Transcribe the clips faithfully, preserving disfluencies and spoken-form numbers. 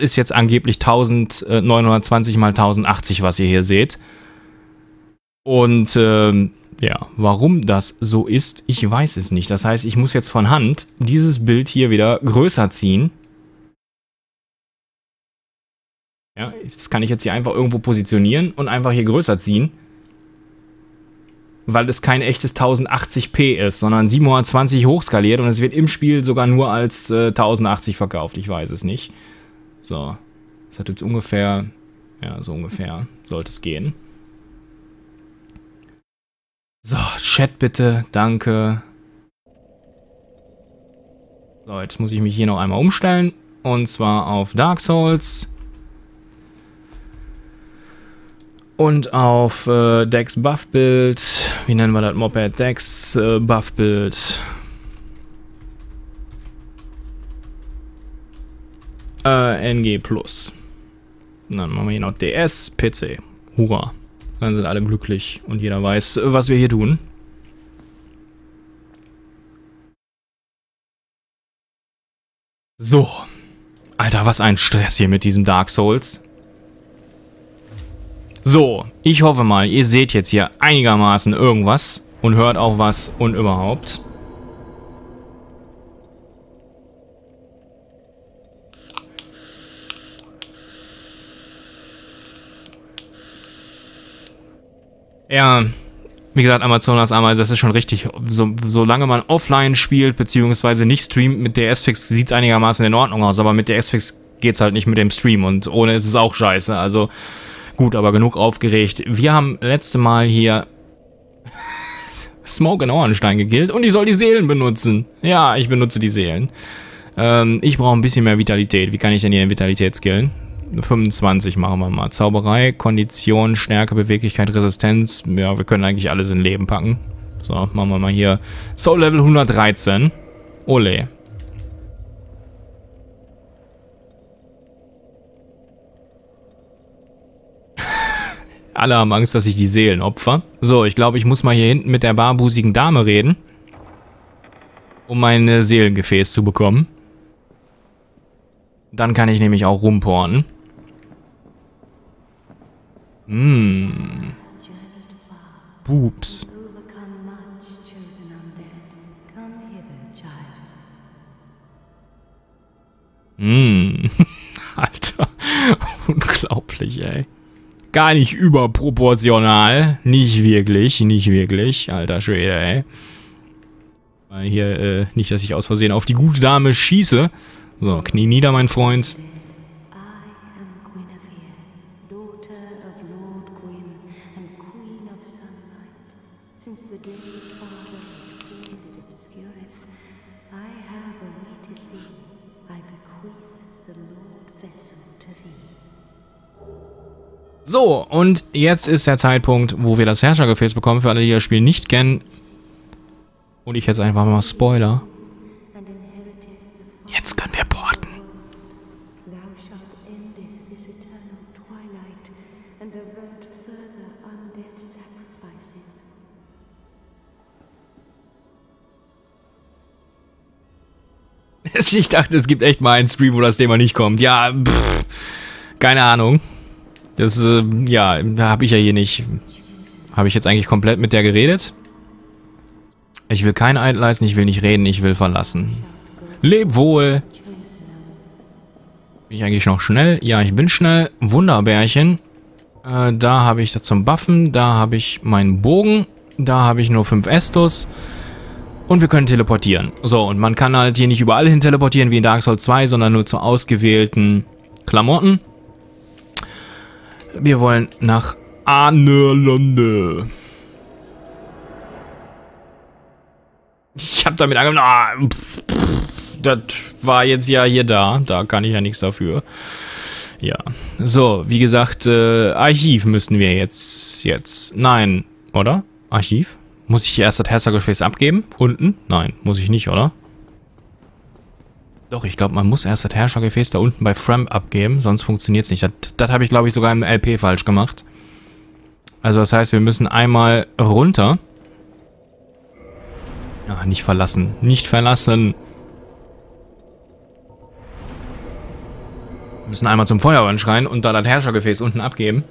ist jetzt angeblich neunzehnhundertzwanzig mal tausendachtzig, was ihr hier seht. Und ähm, ja, warum das so ist, ich weiß es nicht. Das heißt, ich muss jetzt von Hand dieses Bild hier wieder größer ziehen. Ja, das kann ich jetzt hier einfach irgendwo positionieren und einfach hier größer ziehen. Weil es kein echtes tausendachtzig p ist, sondern siebenhundertzwanzig hochskaliert und es wird im Spiel sogar nur als äh, tausendachtzig verkauft. Ich weiß es nicht. So, das hat jetzt ungefähr, ja, so ungefähr sollte es gehen. So, Chat bitte, danke. So, jetzt muss ich mich hier noch einmal umstellen. Und zwar auf Dark Souls. Und auf äh, Dex Buff-Bild. Wie nennen wir das? Moped Dex äh, Buff-Bild. Äh, N G Plus. Und dann machen wir hier noch D S, P C. Hurra. Dann sind alle glücklich und jeder weiß, was wir hier tun. So. Alter, was ein Stress hier mit diesem Dark Souls. So, ich hoffe mal, ihr seht jetzt hier einigermaßen irgendwas und hört auch was und überhaupt. Ja, wie gesagt, Amazonas Ameise, das ist schon richtig. So, solange man offline spielt, beziehungsweise nicht streamt mit D S-Fix, sieht es einigermaßen in Ordnung aus. Aber mit D S-Fix geht es halt nicht mit dem Stream und ohne ist es auch scheiße. Also gut, aber genug aufgeregt. Wir haben letzte Mal hier Smoke in Ohrenstein gekillt und ich soll die Seelen benutzen. Ja, ich benutze die Seelen. Ähm, ich brauche ein bisschen mehr Vitalität. Wie kann ich denn hier in Vitalität skillen? fünfundzwanzig machen wir mal. Zauberei, Kondition, Stärke, Beweglichkeit, Resistenz. Ja, wir können eigentlich alles in Leben packen. So, machen wir mal hier Soul Level hundertdreizehn. Ole. Alle haben Angst, dass ich die Seelen opfer. So, ich glaube, ich muss mal hier hinten mit der barbusigen Dame reden. Um mein Seelengefäß zu bekommen. Dann kann ich nämlich auch rumporten. Hm. Boobs. Hm. Alter. Unglaublich, ey. Gar nicht überproportional. Nicht wirklich, nicht wirklich. Alter Schwede, ey. Weil hier, äh, nicht, dass ich aus Versehen auf die gute Dame schieße. So, Knie nieder, mein Freund. So, und jetzt ist der Zeitpunkt, wo wir das Herrschergefäß bekommen, für alle, die das Spiel nicht kennen. Und ich jetzt einfach mal Spoiler. Jetzt können wir porten. Ich dachte, es gibt echt mal einen Stream, wo das Thema nicht kommt. Ja, pff, keine Ahnung. Das, äh, ja, da habe ich ja hier nicht... Habe ich jetzt eigentlich komplett mit der geredet? Ich will kein Eid leisten, ich will nicht reden, ich will verlassen. Leb wohl! Bin ich eigentlich noch schnell? Ja, ich bin schnell. Wunderbärchen. Äh, da habe ich das zum Buffen, da habe ich meinen Bogen, da habe ich nur fünf Estus. Und wir können teleportieren. So, und man kann halt hier nicht überall hin teleportieren wie in Dark Souls zwei, sondern nur zu ausgewählten Klamotten. Wir wollen nach Ahnelande. Ich habe damit angefangen. Ah, das war jetzt ja hier da. Da kann ich ja nichts dafür. Ja. So, wie gesagt, äh, Archiv müssen wir jetzt. Jetzt. Nein, oder? Archiv? Muss ich erst das Herrschergefäß abgeben? Unten? Nein, muss ich nicht, oder? Doch, ich glaube, man muss erst das Herrschergefäß da unten bei Framp abgeben, sonst funktioniert es nicht. Das, das habe ich, glaube ich, sogar im L P falsch gemacht. Also das heißt, wir müssen einmal runter. Ja, nicht verlassen. Nicht verlassen. Müssen einmal zum Feuerwandschrein und da das Herrschergefäß unten abgeben.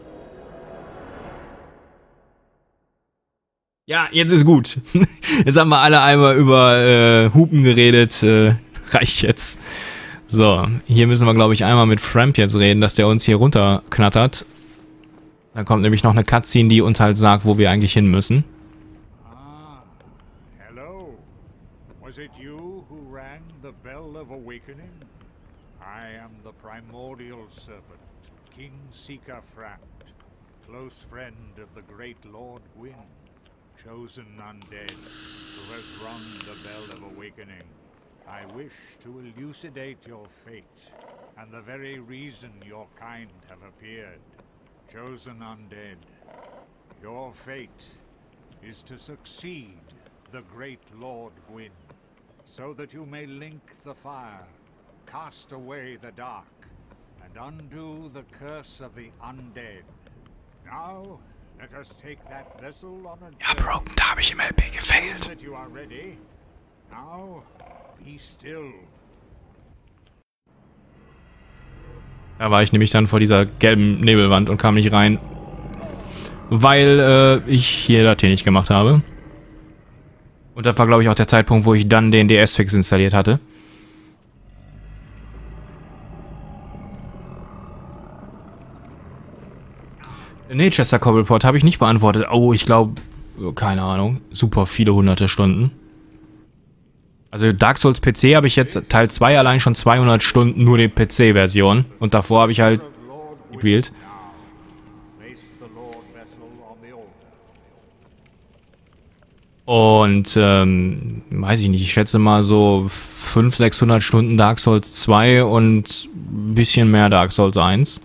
Ja, jetzt ist gut. Jetzt haben wir alle einmal über äh, Hupen geredet. Äh, reicht jetzt. So, hier müssen wir, glaube ich, einmal mit Framp jetzt reden, dass der uns hier runterknattert. Dann kommt nämlich noch eine Cutscene, die uns halt sagt, wo wir eigentlich hin müssen. Ah, hello. Was it you who rang the bell of awakening? I am the primordial serpent, King Seeker Framp, close friend of the great Lord Gwyn, chosen undead, who has rung the bell of awakening. I wish to elucidate your fate, and the very reason your kind have appeared. Chosen undead, your fate is to succeed the great Lord Gwyn, so that you may link the fire, cast away the dark, and undo the curse of the undead. Now, let us take that vessel on a Ja, Broken, da habe ich im L P gefailt. that you are ready. Now, be still. Da war ich nämlich dann vor dieser gelben Nebelwand und kam nicht rein, weil äh, ich hier das hier nicht gemacht habe. Und das war, glaube ich, auch der Zeitpunkt, wo ich dann den D S-Fix installiert hatte. Nee, Chester Cobblepot habe ich nicht beantwortet. Oh, ich glaube, keine Ahnung, super viele hunderte Stunden. Also Dark Souls P C habe ich jetzt Teil zwei allein schon zweihundert Stunden, nur die P C-Version. Und davor habe ich halt gespielt. Und, ähm, weiß ich nicht, ich schätze mal so fünfhundert, sechshundert Stunden Dark Souls zwei und ein bisschen mehr Dark Souls eins.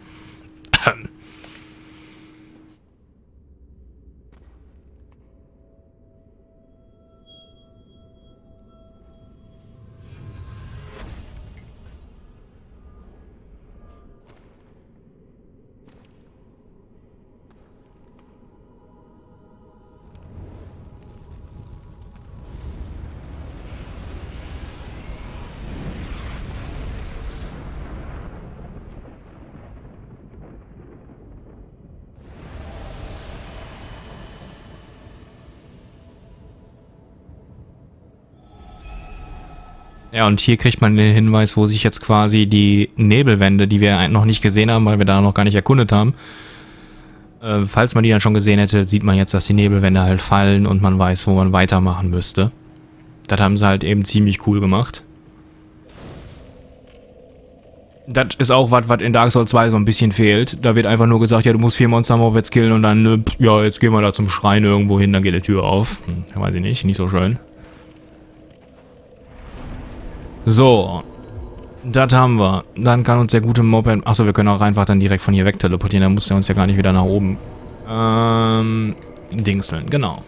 Ja, und hier kriegt man den Hinweis, wo sich jetzt quasi die Nebelwände, die wir noch nicht gesehen haben, weil wir da noch gar nicht erkundet haben, äh, falls man die dann schon gesehen hätte, sieht man jetzt, dass die Nebelwände halt fallen und man weiß, wo man weitermachen müsste. Das haben sie halt eben ziemlich cool gemacht. Das ist auch was, was in Dark Souls zwei so ein bisschen fehlt. Da wird einfach nur gesagt, ja, du musst vier Monster Mobs killen und dann, äh, ja, jetzt gehen wir da zum Schrein irgendwo hin, dann geht die Tür auf. Hm, weiß ich nicht, nicht so schön. So, das haben wir. Dann kann uns der gute Moped... Achso, wir können auch einfach dann direkt von hier weg teleportieren. Dann muss er uns ja gar nicht wieder nach oben ähm, dingseln. Genau.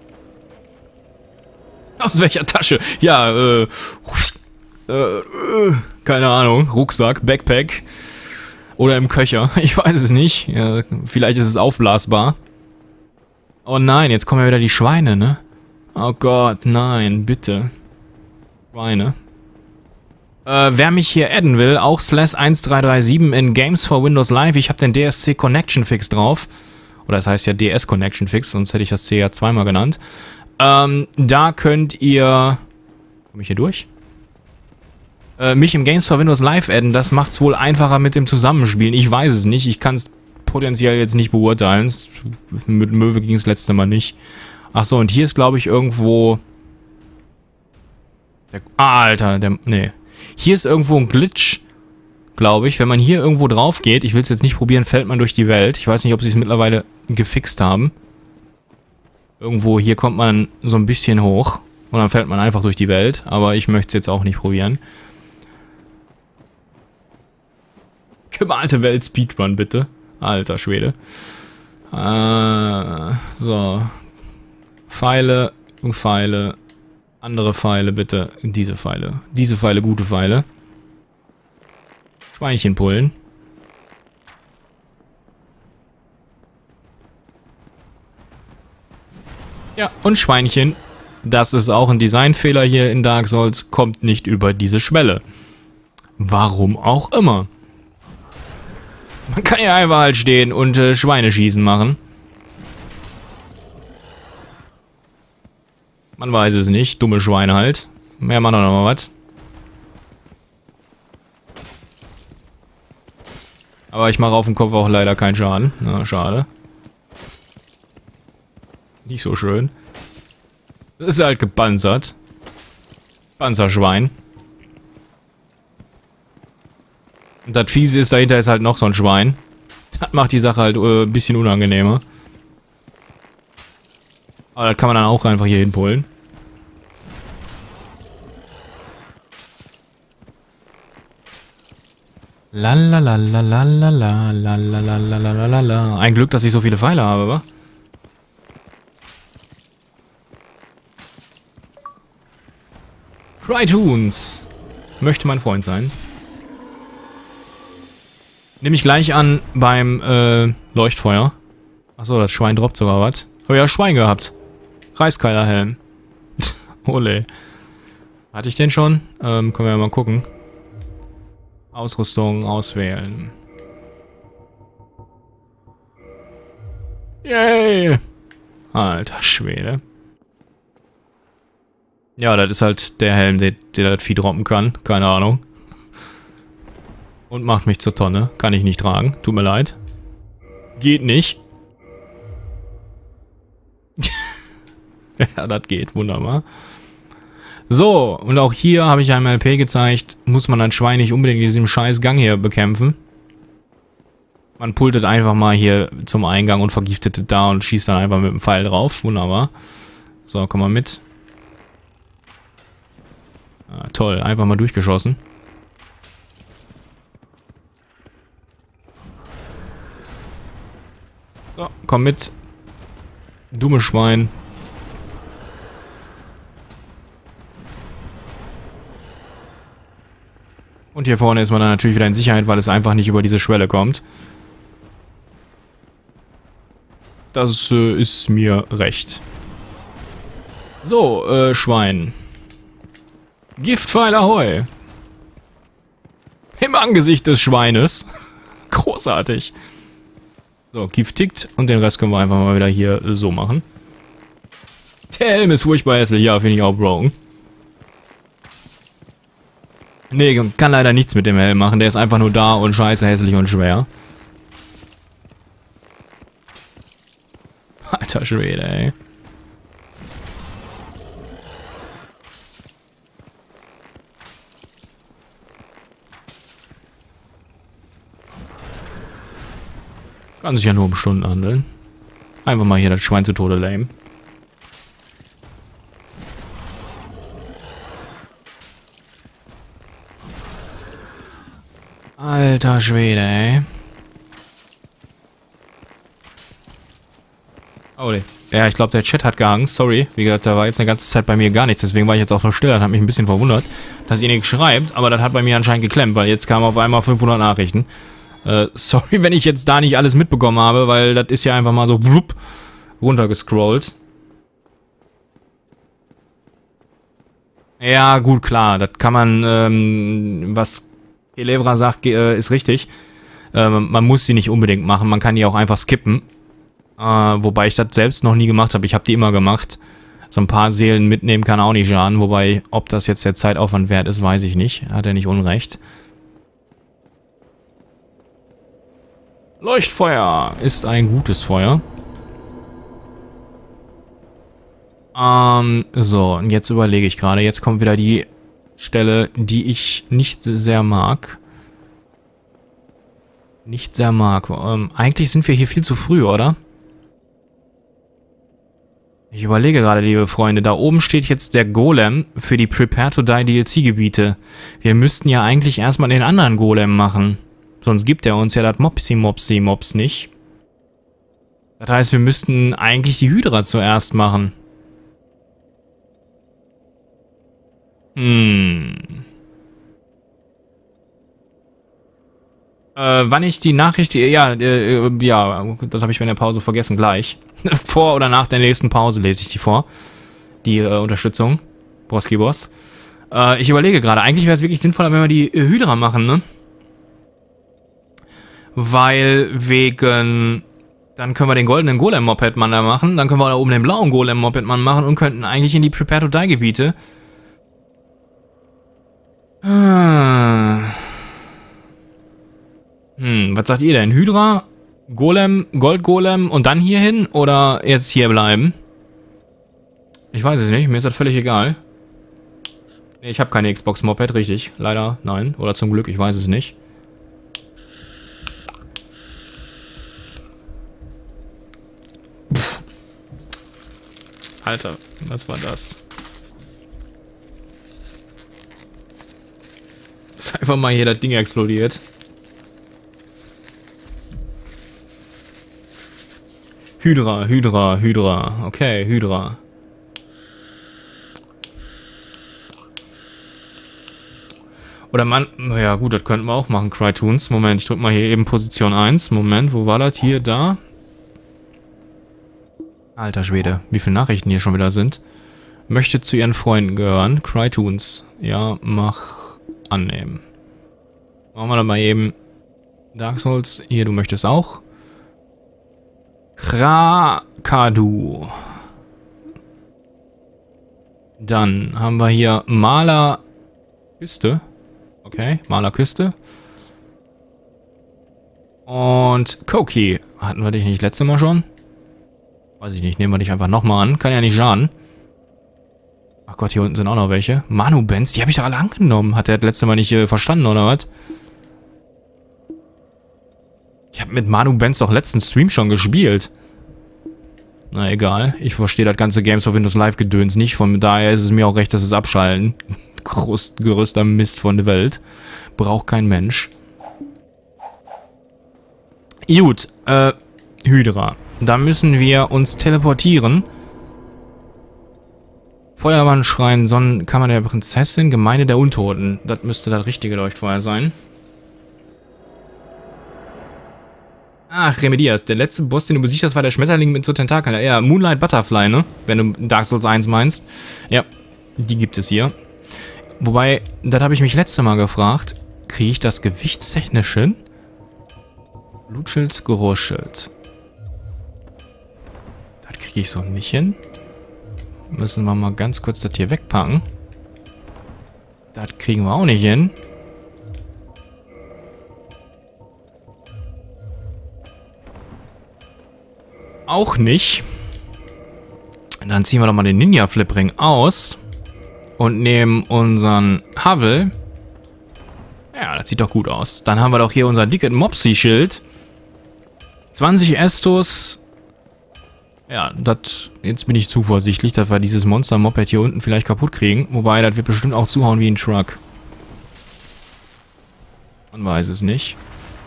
Aus welcher Tasche? Ja, äh, äh, äh, keine Ahnung. Rucksack, Backpack. Oder im Köcher. Ich weiß es nicht. Ja, vielleicht ist es aufblasbar. Oh nein, jetzt kommen ja wieder die Schweine, ne? Oh Gott, nein, bitte. Schweine. Äh, wer mich hier adden will, auch slash eins drei drei sieben in Games for Windows Live. Ich habe den D S C Connection Fix drauf. Oder das heißt ja D S Connection Fix, sonst hätte ich das C ja zweimal genannt. Ähm, da könnt ihr... Komme ich hier durch? Äh, mich im Games for Windows Live adden. Das macht es wohl einfacher mit dem Zusammenspielen. Ich weiß es nicht. Ich kann es potenziell jetzt nicht beurteilen. Mit Möwe ging es letzte Mal nicht. Achso, und hier ist, glaube ich, irgendwo... Der, ah, Alter, der... Nee. Hier ist irgendwo ein Glitch, glaube ich. Wenn man hier irgendwo drauf geht, ich will es jetzt nicht probieren, fällt man durch die Welt. Ich weiß nicht, ob sie es mittlerweile gefixt haben. Irgendwo hier kommt man so ein bisschen hoch und dann fällt man einfach durch die Welt. Aber ich möchte es jetzt auch nicht probieren. Gemalte Welt Speedrun, bitte. Alter Schwede. Äh, so. Pfeile, Pfeile. Andere Pfeile, bitte. Diese Pfeile. Diese Pfeile, gute Pfeile. Schweinchen pullen. Ja, und Schweinchen. Das ist auch ein Designfehler hier in Dark Souls. Kommt nicht über diese Schwelle. Warum auch immer. Man kann ja einfach halt stehen und äh, Schweineschießen machen. Man weiß es nicht. Dumme Schweine halt. Mehr machen doch noch mal was. Aber ich mache auf dem Kopf auch leider keinen Schaden. Na, schade. Nicht so schön. Das ist halt gepanzert. Panzerschwein. Und das Fiese ist, dahinter ist halt noch so ein Schwein. Das macht die Sache halt äh, ein bisschen unangenehmer. Aber das kann man dann auch einfach hier hinpullen. Lalalalalalalalalala. Ein Glück, dass ich so viele Pfeile habe, wa? Crytoons. Möchte mein Freund sein. Nehme ich gleich an beim äh, Leuchtfeuer. Achso, das Schwein droppt sogar was. Oh ja, Schwein gehabt. Reiskeilerhelm. Ole. Hatte ich den schon? Ähm, können wir ja mal gucken. Ausrüstung auswählen. Yay! Alter Schwede. Ja, das ist halt der Helm, der, der das Vieh droppen kann. Keine Ahnung. Und macht mich zur Tonne. Kann ich nicht tragen. Tut mir leid. Geht nicht. Ja, das geht. Wunderbar. So, und auch hier habe ich einem L P gezeigt, muss man ein Schwein nicht unbedingt in diesem scheiß Gang hier bekämpfen. Man pultet einfach mal hier zum Eingang und vergiftet da und schießt dann einfach mit dem Pfeil drauf. Wunderbar. So, komm mal mit. Ah, toll, einfach mal durchgeschossen. So, komm mit. Dummes Schwein. Und hier vorne ist man dann natürlich wieder in Sicherheit, weil es einfach nicht über diese Schwelle kommt. Das äh, ist mir recht. So, äh, Schwein. Giftpfeil ahoi. Im Angesicht des Schweines. Großartig. So, Gift tickt und den Rest können wir einfach mal wieder hier äh, so machen. Der Helm ist furchtbar hässlich, ja, finde ich auch broken. Nee, kann leider nichts mit dem Helm machen, der ist einfach nur da und scheiße hässlich und schwer. Alter Schwede, ey. Kann sich ja nur um Stunden handeln. Einfach mal hier das Schwein zu Tode lame. Alter Schwede, ey. Oh, nee. Ja, ich glaube, der Chat hat gehangen. Sorry. Wie gesagt, da war jetzt eine ganze Zeit bei mir gar nichts. Deswegen war ich jetzt auch noch still. Das hat mich ein bisschen verwundert, dass ihr nichts schreibt. Aber das hat bei mir anscheinend geklemmt, weil jetzt kamen auf einmal fünfhundert Nachrichten. Äh, sorry, wenn ich jetzt da nicht alles mitbekommen habe, weil das ist ja einfach mal so wlupp runtergescrollt. Ja, gut, klar. Das kann man, ähm, was Elebra sagt, äh, ist richtig. Äh, man muss sie nicht unbedingt machen. Man kann die auch einfach skippen. Äh, wobei ich das selbst noch nie gemacht habe. Ich habe die immer gemacht. So ein paar Seelen mitnehmen kann auch nicht schaden. Wobei, ob das jetzt der Zeitaufwand wert ist, weiß ich nicht. Hat er nicht unrecht. Leuchtfeuer ist ein gutes Feuer. Ähm, so, und jetzt überlege ich gerade. Jetzt kommt wieder die Stelle, die ich nicht sehr mag. Nicht sehr mag. Ähm, eigentlich sind wir hier viel zu früh, oder? Ich überlege gerade, liebe Freunde. Da oben steht jetzt der Golem für die Prepare to Die D L C-Gebiete. Wir müssten ja eigentlich erstmal den anderen Golem machen. Sonst gibt er uns ja das Mopsi-Mopsi-Mops nicht. Das heißt, wir müssten eigentlich die Hydra zuerst machen. Hm. Äh, wann ich die Nachricht... Ja, äh, ja, das habe ich mir in der Pause vergessen, gleich. Vor oder nach der nächsten Pause lese ich die vor. Die äh, Unterstützung. Broski Boss. Äh, ich überlege gerade, eigentlich wäre es wirklich sinnvoller, wenn wir die äh, Hydra machen, ne? weil wegen... Dann können wir den goldenen Golem-Moped-Mann da machen, dann können wir da oben den blauen Golem-Moped-Mann machen und könnten eigentlich in die Prepare-to-Die-Gebiete. Ah. Hm, was sagt ihr denn? Hydra, Golem, Gold-Golem und dann hier hin oder jetzt hier bleiben? Ich weiß es nicht, mir ist das völlig egal. Nee, ich habe keine Xbox-Moped, richtig. Leider, nein. Oder zum Glück, ich weiß es nicht. Pff. Alter, was war das? Ist einfach mal hier das Ding explodiert. Hydra, Hydra, Hydra. Okay, Hydra. Oder man, naja gut, das könnten wir auch machen, Crytoons. Moment, ich drück mal hier eben Position eins. Moment, wo war das? Hier, da. Alter Schwede, wie viele Nachrichten hier schon wieder sind. Möchte zu ihren Freunden gehören. Crytoons. Ja, mach annehmen. Machen wir dann mal eben Dark Souls. Hier, du möchtest auch. Krakadu. Dann haben wir hier Maler Küste. Okay, Maler Küste. Und Koki. Hatten wir dich nicht letztes Mal schon? Weiß ich nicht, nehmen wir dich einfach nochmal an. Kann ja nicht schaden. Ach Gott, hier unten sind auch noch welche. Manu Benz, die habe ich doch alle angenommen. Hat der das letzte Mal nicht äh, verstanden, oder was? Ich habe mit Manu Benz doch letzten Stream schon gespielt. Na egal, ich verstehe das ganze Games for Windows Live Gedöns nicht. Von daher ist es mir auch recht, dass es abschalten. Groß, größter Mist von der Welt. Braucht kein Mensch. Gut, äh, Hydra. Da müssen wir uns teleportieren. Feuerwandschrein, Sonnenkammer der Prinzessin, Gemeinde der Untoten. Das müsste das richtige Leuchtfeuer sein. Ach, Remedias. Der letzte Boss, den du besiegt hast, war der Schmetterling mit so Tentakeln. Ja, Moonlight Butterfly, ne? Wenn du Dark Souls eins meinst. Ja, die gibt es hier. Wobei, das habe ich mich letzte Mal gefragt. Kriege ich das gewichtstechnisch hin? Blutschild, Geruchsschild. Das kriege ich so nicht hin. Müssen wir mal ganz kurz das hier wegpacken. Das kriegen wir auch nicht hin. Auch nicht. Dann ziehen wir doch mal den Ninja Flip Ring aus. Und nehmen unseren Havel. Ja, das sieht doch gut aus. Dann haben wir doch hier unser dickes Mopsy-Schild. zwanzig Estus. Ja, das. Jetzt bin ich zuversichtlich, dass wir dieses Monster-Moped hier unten vielleicht kaputt kriegen. Wobei, das wird bestimmt auch zuhauen wie ein Truck. Man weiß es nicht.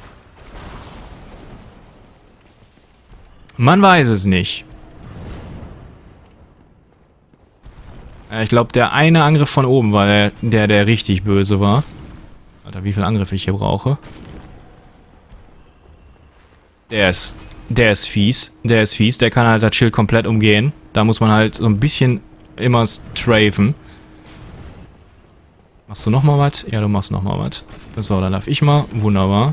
Man weiß es nicht. Ich glaube, der eine Angriff von oben war der, der, der richtig böse war. Alter, wie viel Angriff ich hier brauche. Der ist, der ist fies. Der ist fies. Der kann halt das Schild komplett umgehen. Da muss man halt so ein bisschen immer strafen. Machst du nochmal was? Ja, du machst nochmal was. So, dann darf ich mal. Wunderbar.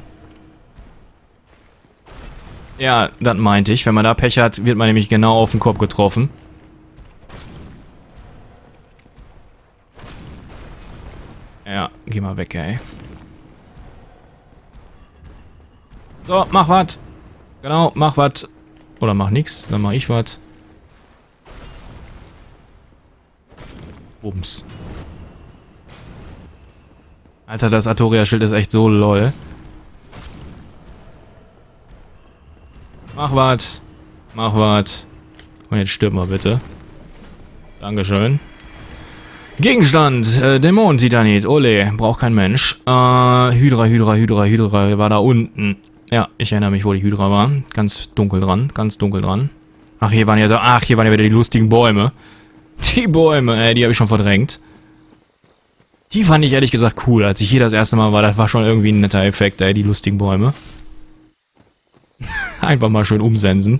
Ja, das meinte ich. Wenn man da Pech hat, wird man nämlich genau auf den Kopf getroffen. Ja, geh mal weg, ey. So, mach was. Genau, mach was. Oder mach nix, dann mach ich was. Bums. Alter, das Artoria-Schild ist echt so lol. Mach was. Mach was. Und jetzt stirb mal bitte. Dankeschön. Gegenstand, äh, Dämonen-Titanit, ole, braucht kein Mensch. Äh, Hydra, Hydra, Hydra, Hydra, war da unten. Ja, ich erinnere mich, wo die Hydra war. Ganz dunkel dran, ganz dunkel dran. Ach, hier waren ja da, ach, hier waren ja wieder die lustigen Bäume. Die Bäume, ey, die habe ich schon verdrängt. Die fand ich ehrlich gesagt cool, als ich hier das erste Mal war, das war schon irgendwie ein netter Effekt, ey, die lustigen Bäume. Einfach mal schön umsensen.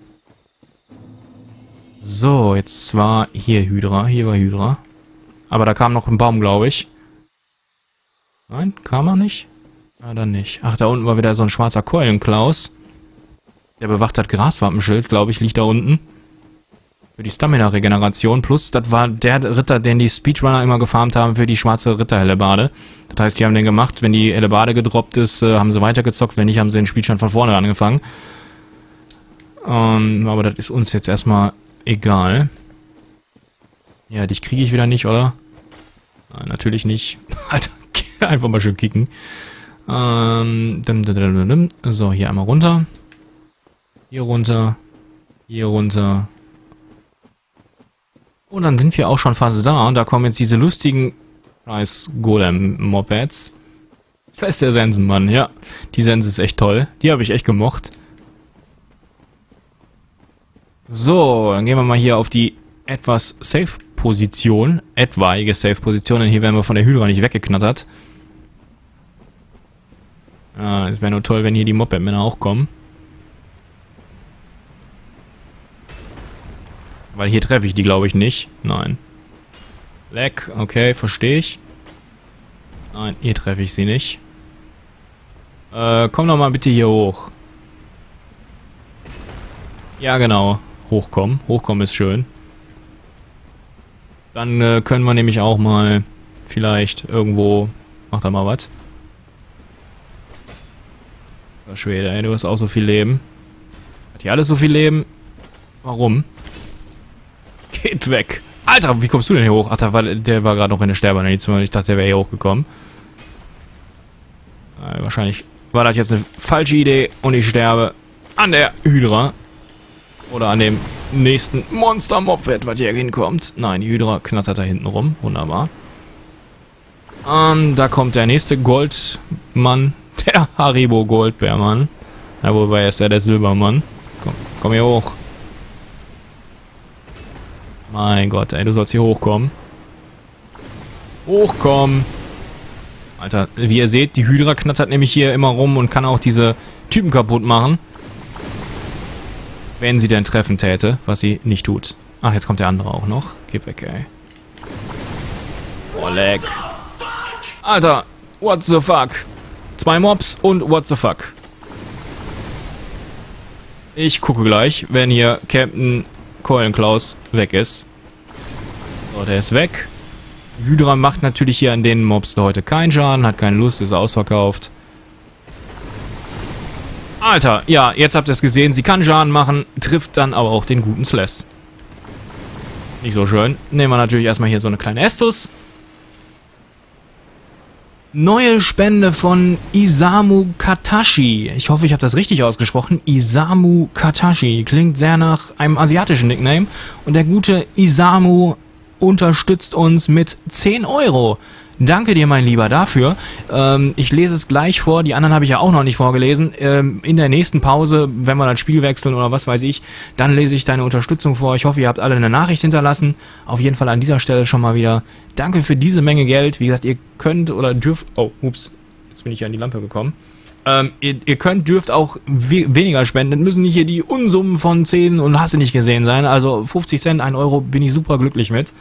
So, jetzt war hier Hydra, hier war Hydra. Aber da kam noch ein Baum, glaube ich. Nein, kam er nicht? Ah, dann nicht. Ach, da unten war wieder so ein schwarzer Keulenklaus. Der bewacht hat Graswappenschild, glaube ich, liegt da unten. Für die Stamina-Regeneration. Plus, das war der Ritter, den die Speedrunner immer gefarmt haben für die schwarze Ritter-Hellebade. Das heißt, die haben den gemacht, wenn die Hellebade gedroppt ist, äh, haben sie weitergezockt. Wenn nicht, haben sie den Spielstand von vorne angefangen. Ähm, aber das ist uns jetzt erstmal egal. Ja, dich kriege ich wieder nicht, oder? Nein, natürlich nicht. Alter, einfach mal schön kicken. Ähm, dim, dim, dim, dim. So, hier einmal runter. Hier runter. Hier runter. Und dann sind wir auch schon fast da. Und da kommen jetzt diese lustigen scheiß Golem-Mopeds. Das ist der Sensenmann, ja. Die Sense ist echt toll. Die habe ich echt gemocht. So, dann gehen wir mal hier auf die etwas Safe-Position. Etwaige Safe-Position, denn hier werden wir von der Hydra nicht weggeknattert. Ja, es wäre nur toll, wenn hier die Moped-Männer auch kommen. Weil hier treffe ich die, glaube ich, nicht. Nein. Leck, okay, verstehe ich. Nein, hier treffe ich sie nicht. Äh, komm doch mal bitte hier hoch. Ja, genau. Hochkommen. Hochkommen ist schön. Dann äh, können wir nämlich auch mal vielleicht irgendwo... Mach da mal was. Oh, Schwede, ey, du hast auch so viel Leben. Hat hier alles so viel Leben? Warum? Geht weg. Alter, wie kommst du denn hier hoch? Ach, der war, der war gerade noch in der Sterbeanimation. Ich dachte, der wäre hier hochgekommen. Äh, wahrscheinlich war das jetzt eine falsche Idee und ich sterbe an der Hydra. Oder an dem nächsten Monster-Moped, was hier hinkommt. Nein, die Hydra knattert da hinten rum. Wunderbar. Ähm, da kommt der nächste Goldmann. Der Haribo Goldbärmann. Ja, wobei ist er der Silbermann. Komm, komm hier hoch. Mein Gott, ey, du sollst hier hochkommen. Hochkommen. Alter, wie ihr seht, die Hydra knattert nämlich hier immer rum und kann auch diese Typen kaputt machen. Wenn sie denn treffen täte, was sie nicht tut. Ach, jetzt kommt der andere auch noch. Geh weg, ey. Oh, leck. Alter, what the fuck? Zwei Mobs und what the fuck. Ich gucke gleich, wenn hier Captain Keulenklaus weg ist. So, der ist weg. Hydra macht natürlich hier an den Mobs heute keinen Schaden, hat keine Lust, ist ausverkauft. Alter, ja, jetzt habt ihr es gesehen, sie kann Schaden machen, trifft dann aber auch den guten Sless. Nicht so schön. Nehmen wir natürlich erstmal hier so eine kleine Estus. Neue Spende von Isamu Katashi. Ich hoffe, ich habe das richtig ausgesprochen. Isamu Katashi. Klingt sehr nach einem asiatischen Nickname. Und der gute Isamu unterstützt uns mit zehn Euro. Danke dir, mein Lieber, dafür. Ähm, ich lese es gleich vor. Die anderen habe ich ja auch noch nicht vorgelesen. Ähm, in der nächsten Pause, wenn wir das Spiel wechseln oder was weiß ich, dann lese ich deine Unterstützung vor. Ich hoffe, ihr habt alle eine Nachricht hinterlassen. Auf jeden Fall an dieser Stelle schon mal wieder danke für diese Menge Geld. Wie gesagt, ihr könnt oder dürft... Oh, ups. Jetzt bin ich ja an die Lampe gekommen. Ähm, ihr, ihr könnt, dürft auch we weniger spenden. Das müssen nicht hier die Unsummen von zehn und hast du nicht gesehen sein. Also fünfzig Cent, ein Euro bin ich super glücklich mit.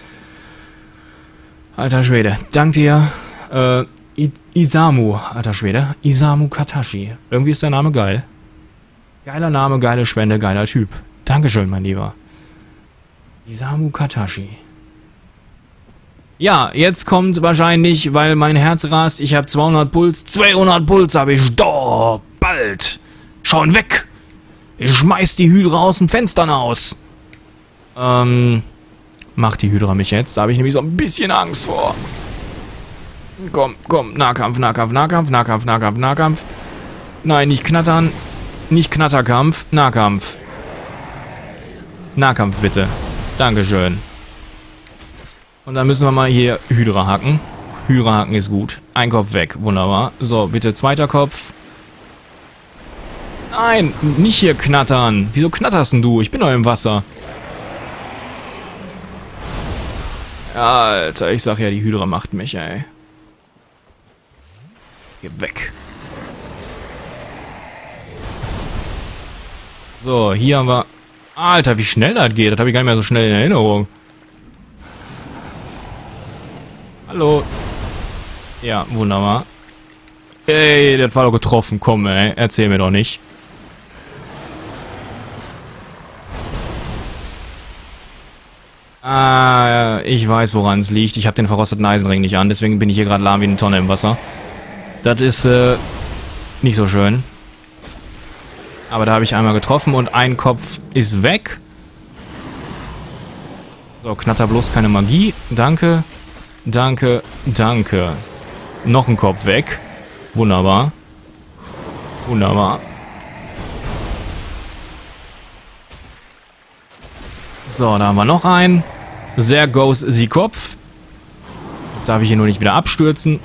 Alter Schwede, dank dir, äh, I Isamu, alter Schwede, Isamu Katashi. Irgendwie ist der Name geil. Geiler Name, geile Spende, geiler Typ. Dankeschön, mein Lieber. Isamu Katashi. Ja, jetzt kommt wahrscheinlich, weil mein Herz rast, ich habe zweihundert Puls, zweihundert Puls habe ich, doch, bald. Schauen weg. Ich schmeiß die Hydra aus dem Fenster aus. Ähm... Macht die Hydra mich jetzt? Da habe ich nämlich so ein bisschen Angst vor. Komm, komm. Nahkampf, Nahkampf, Nahkampf, Nahkampf, Nahkampf, Nahkampf. Nein, nicht knattern. Nicht Knatterkampf. Nahkampf. Nahkampf, bitte. Dankeschön. Und dann müssen wir mal hier Hydra hacken. Hydra hacken ist gut. Ein Kopf weg. Wunderbar. So, bitte zweiter Kopf. Nein, nicht hier knattern. Wieso knatterst denn du? Ich bin doch im Wasser. Alter, ich sag ja, die Hydra macht mich, ey. Geh weg. So, hier haben wir... Alter, wie schnell das geht. Das habe ich gar nicht mehr so schnell in Erinnerung. Hallo. Ja, wunderbar. Ey, das war doch getroffen. Komm, ey. Erzähl mir doch nicht. Ah, ich weiß, woran es liegt. Ich habe den verrosteten Eisenring nicht an. Deswegen bin ich hier gerade lahm wie eine Tonne im Wasser. Das ist, äh, nicht so schön. Aber da habe ich einmal getroffen und ein Kopf ist weg. So, knatter bloß keine Magie. Danke. Danke. Danke. Noch ein Kopf weg. Wunderbar. Wunderbar. So, da haben wir noch einen. Sehr goes sie Kopf. Jetzt darf ich hier nur nicht wieder abstürzen.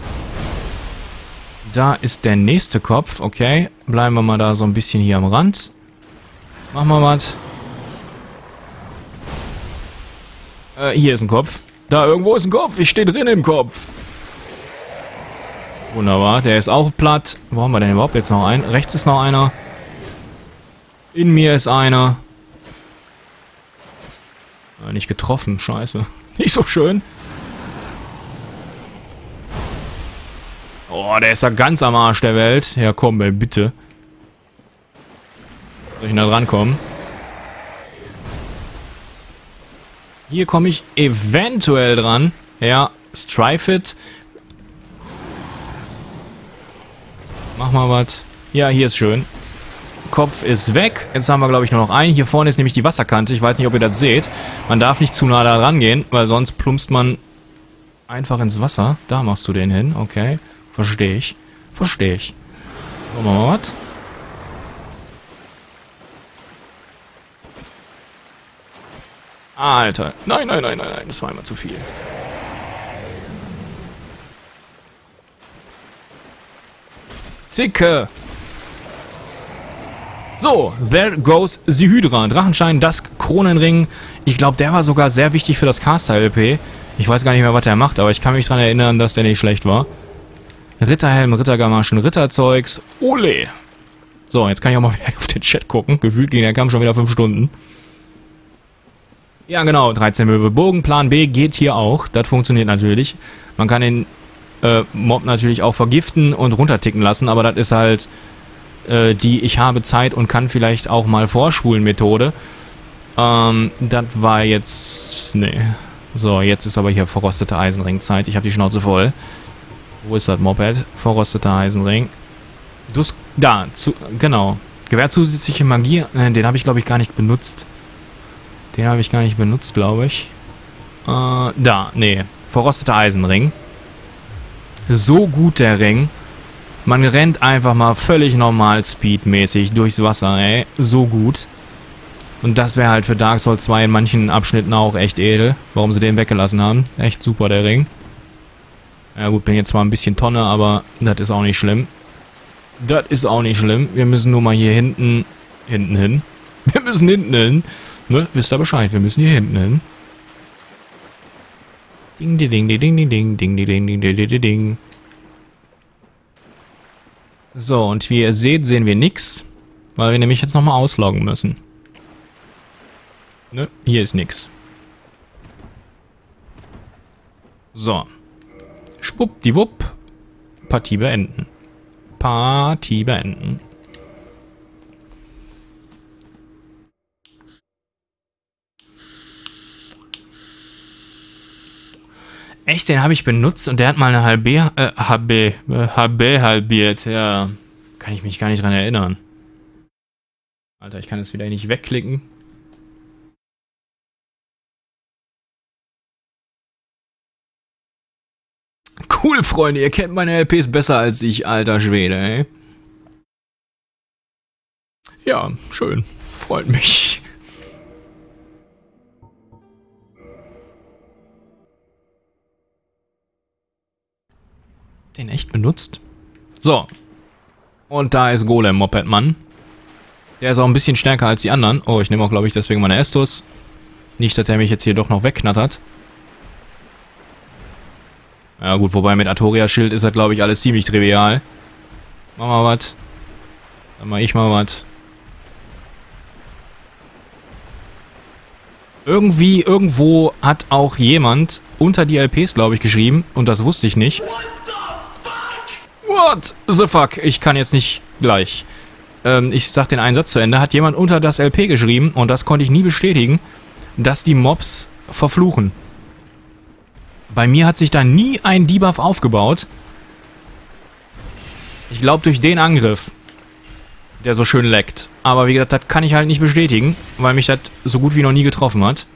Da ist der nächste Kopf. Okay. Bleiben wir mal da so ein bisschen hier am Rand. Machen wir was. Äh, hier ist ein Kopf. Da irgendwo ist ein Kopf. Ich stehe drin im Kopf. Wunderbar. Der ist auch platt. Wo haben wir denn überhaupt jetzt noch einen? Rechts ist noch einer. In mir ist einer. Äh, nicht getroffen. Scheiße. Nicht so schön. Oh, der ist ja ganz am Arsch der Welt. Ja, komm, ey, bitte. Soll ich da drankommen? Hier komme ich eventuell dran. Ja, Strife it. Mach mal was. Ja, hier ist schön. Kopf ist weg. Jetzt haben wir, glaube ich, nur noch einen. Hier vorne ist nämlich die Wasserkante. Ich weiß nicht, ob ihr das seht. Man darf nicht zu nah da rangehen, weil sonst plumpst man einfach ins Wasser. Da machst du den hin. Okay. Verstehe ich. Verstehe ich. Machen wir mal was. Alter. Nein, nein, nein, nein, nein. Das war immer zu viel. Zicke. So, there goes the Hydra. Drachenschein, Dusk, Kronenring. Ich glaube, der war sogar sehr wichtig für das Caster-L P. Ich weiß gar nicht mehr, was der macht, aber ich kann mich daran erinnern, dass der nicht schlecht war. Ritterhelm, Rittergamaschen, Ritterzeugs. Ole. So, jetzt kann ich auch mal wieder auf den Chat gucken. Gefühlt ging der Kampf schon wieder fünf Stunden. Ja, genau. dreizehn Möwe. Bogen, Plan B geht hier auch. Das funktioniert natürlich. Man kann den äh, Mob natürlich auch vergiften und runterticken lassen, aber das ist halt äh, die Ich habe Zeit und kann vielleicht auch mal vorspulen Methode. Ähm, das war jetzt... Nee. So, jetzt ist aber hier verrostete Eisenringzeit. Ich habe die Schnauze voll. Wo ist das Moped? Verrosteter Eisenring. Dus, da, zu, genau. Gewährt zusätzliche Magie. Äh, den habe ich, glaube ich, gar nicht benutzt. Den habe ich gar nicht benutzt, glaube ich. Äh, da, nee. Verrosteter Eisenring. So gut der Ring. Man rennt einfach mal völlig normal speedmäßig durchs Wasser, ey. So gut. Und das wäre halt für Dark Souls zwei in manchen Abschnitten auch echt edel. Warum sie den weggelassen haben. Echt super, der Ring. Ja gut, bin jetzt zwar ein bisschen Tonne, aber das ist auch nicht schlimm. Das ist auch nicht schlimm. Wir müssen nur mal hier hinten... Hinten hin. Wir müssen hinten hin. Ne? Wisst ihr Bescheid, wir müssen hier hinten hin. Ding, ding, ding, ding, ding, ding, ding, ding, ding, ding, ding, ding. So, und wie ihr seht, sehen wir nix. Weil wir nämlich jetzt nochmal ausloggen müssen. Ne? Hier ist nix. So. Schwuppdiwupp. Partie beenden. Partie beenden. Echt, den habe ich benutzt und der hat mal eine halbe, äh, H B, äh, H B halbiert, ja. Kann ich mich gar nicht dran erinnern. Alter, ich kann jetzt wieder nicht wegklicken. Cool, Freunde, ihr kennt meine L Ps besser als ich, alter Schwede, ey. Ja, schön. Freut mich. Den echt benutzt? So. Und da ist Golem Moped Mann. Der ist auch ein bisschen stärker als die anderen. Oh, ich nehme auch, glaube ich, deswegen meine Estus. Nicht, dass der mich jetzt hier doch noch wegknattert. Ja gut, wobei mit Artoria-Schild ist das, glaube ich, alles ziemlich trivial. Mach mal was. Dann mach ich mal was. Irgendwie, irgendwo hat auch jemand unter die L Ps, glaube ich, geschrieben. Und das wusste ich nicht. What the fuck? Ich kann jetzt nicht gleich. Ähm, ich sag den einen Satz zu Ende. Hat jemand unter das L P geschrieben, und das konnte ich nie bestätigen, dass die Mobs verfluchen. Bei mir hat sich da nie ein Debuff aufgebaut. Ich glaube durch den Angriff, der so schön leckt. Aber wie gesagt, das kann ich halt nicht bestätigen, weil mich das so gut wie noch nie getroffen hat.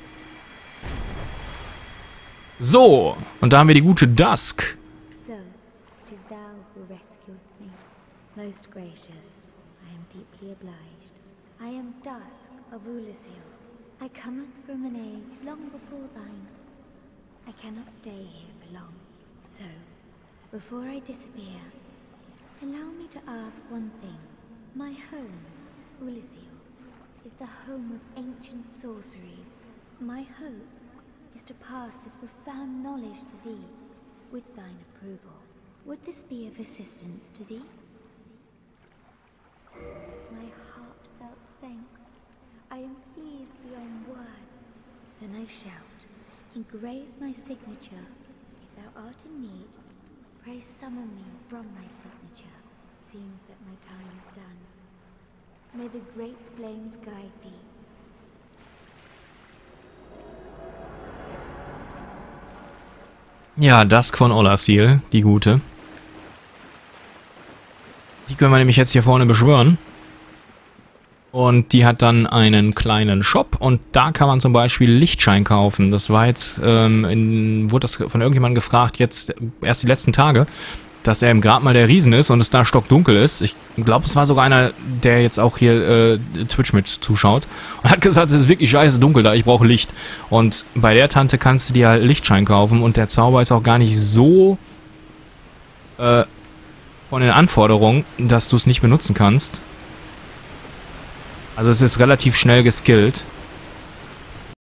So, und da haben wir die gute Dusk. So, it is thou who rescued me. Most gracious, I am deeply obliged. I am Dusk of Ulasil. I cometh from an age long before thine. I cannot stay here for long. So, before I disappear, allow me to ask one thing. My home, Ulasil, is the home of ancient sorceries. My hope is to pass this profound knowledge to thee, with thine approval. Would this be of assistance to thee? My heartfelt thanks. I am pleased beyond words. Then I shout, engrave my signature. If thou art in need, pray summon me from my signature. It seems that my time is done. May the great flames guide thee. Ja, Dusk von Olassil, die gute. Die können wir nämlich jetzt hier vorne beschwören. Und die hat dann einen kleinen Shop und da kann man zum Beispiel Lichtschein kaufen. Das war jetzt, ähm, in, wurde das von irgendjemandem gefragt, jetzt erst die letzten Tage, dass er im Grab mal der Riesen ist und es da stockdunkel ist. Ich glaube, es war sogar einer, der jetzt auch hier äh, Twitch mit zuschaut und hat gesagt, es ist wirklich scheiße dunkel da, ich brauche Licht. Und bei der Tante kannst du dir halt Lichtschein kaufen und der Zauber ist auch gar nicht so äh, von den Anforderungen, dass du es nicht benutzen kannst. Also es ist relativ schnell geskillt.